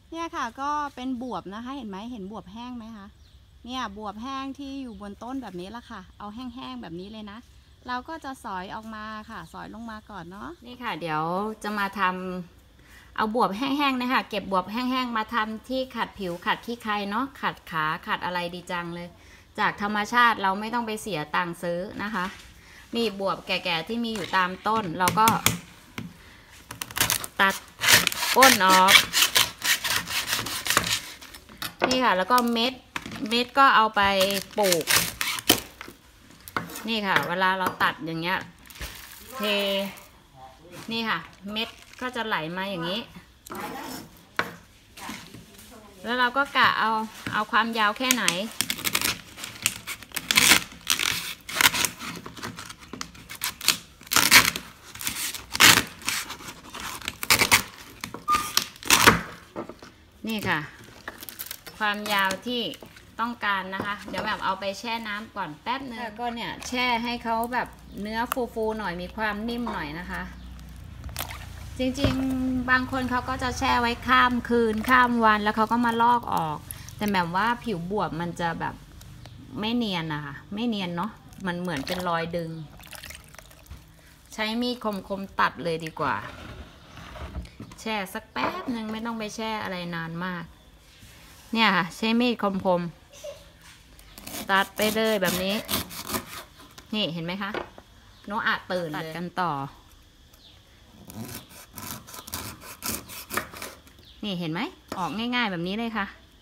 เนี่ยค่ะก็เป็นบวบนะคะเห็นไหมเห็นบวบแห้งไหมคะเนี่ยบวบแห้งที่อยู่บนต้นแบบนี้ละค่ะเอาแห้งๆแบบนี้เลยนะเราก็จะสอยออกมาค่ะสอยลงมาก่อนเนาะนี่ค่ะเดี๋ยวจะมาทำเอาบวบแห้งๆนะคะเก็บบวบแห้งๆมาทำที่ขัดผิวขัดขี้ใครเนาะขัดขาขัดอะไรดีจังเลยจากธรรมชาติเราไม่ต้องไปเสียตังค์ซื้อนะคะนี่บวบแก่ๆที่มีอยู่ตามต้นเราก็ตัดก้นออกนี่ค่ะแล้วก็เม็ดก็เอาไปปลูกนี่ค่ะเวลาเราตัดอย่างเงี้ยเทนี่ค่ะเม็ดก็จะไหลมาอย่างนี้แล้วเราก็กะเอาความยาวแค่ไหนนี่ค่ะความยาวที่ต้องการนะคะเดี๋ยวแบบเอาไปแช่น้ำก่อนแป๊บนึงก็เนี่ยแช่ให้เขาแบบเนื้อฟูๆหน่อยมีความนิ่มหน่อยนะคะจริงๆบางคนเขาก็จะแช่ไว้ข้ามคืนข้ามวันแล้วเขาก็มาลอกออกแต่แบบว่าผิวบวบมันจะแบบไม่เนียนนะคะไม่เนียนเนาะมันเหมือนเป็นรอยดึงใช้มีดคมๆตัดเลยดีกว่าแช่สักแป๊บนึงไม่ต้องไปแช่อะไรนานมากเนี่ยค่ะใช้มีดคมๆตัดไปเลยแบบนี้นี่เห็นไหมคะโนอาตื่นตัดกันต่อนี่เห็นไหมออกง่ายๆแบบนี้เลยค่ะ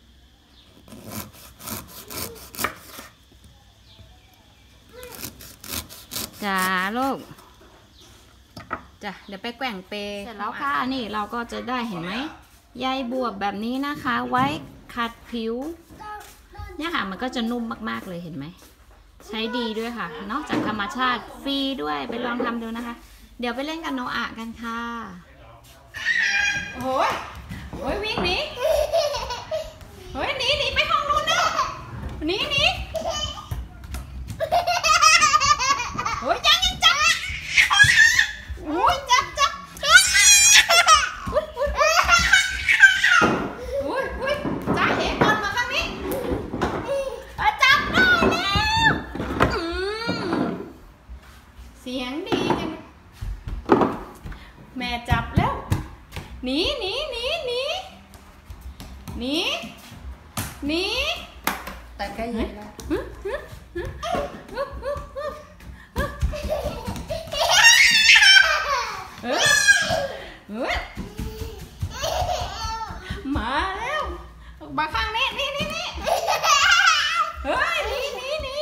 จ้าลูกจ้ะเดี๋ยวไปแกว่งเปเสร็จแล้วค่ะนี่เราก็จะได้เห็นไหมใยบวบแบบนี้นะคะไว้ขัดผิวเนี่ยค่ะมันก็จะนุ่มมากๆเลยเห็นไหมใช้ดีด้วยค่ะนอกจากธรรมชาติฟรีด้วยไปลองทำดูนะคะเดี๋ยวไปเล่นกับโนอากันค่ะโอ้ยโอ้ยวิ่งหนีเฮ้ยหนีไปห้องนู้นนะหนีโอ้ยยังจับโอ้ยจับอุ้ยจ้าเอ๋ก่อนมาข้างนี้จับได้แล้วเสียงดีจังแม่จับแล้วหนีแต่ก็เย็นแล้วมาแล้วมาข้างนี้นี่เฮ้ยหนี